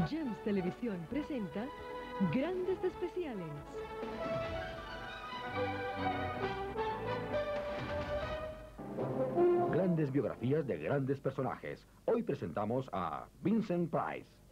GEMS Televisión presenta Grandes Especiales. Grandes biografías de grandes personajes. Hoy presentamos a Vincent Price.